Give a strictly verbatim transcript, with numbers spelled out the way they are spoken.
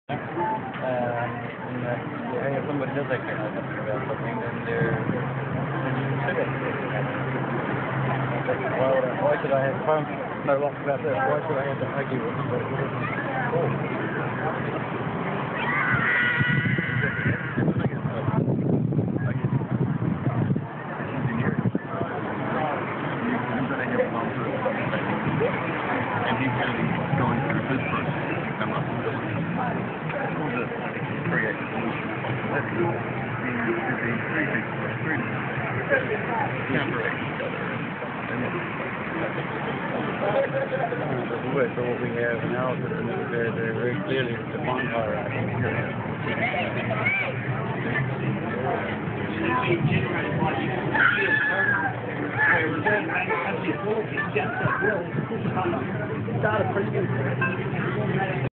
Um, and uh, yeah, if somebody does actually know something about something, then they're then you can sue them. Well, uh, why should I have, if I don't know lots about this, why should I have to argue with somebody who doesn't know? And he's going to be going through his process to come up with this. To create a solution. That's the the three people, three counteract each other. But what we have now is a very, very, very clearly defined hierarchy. Generated by the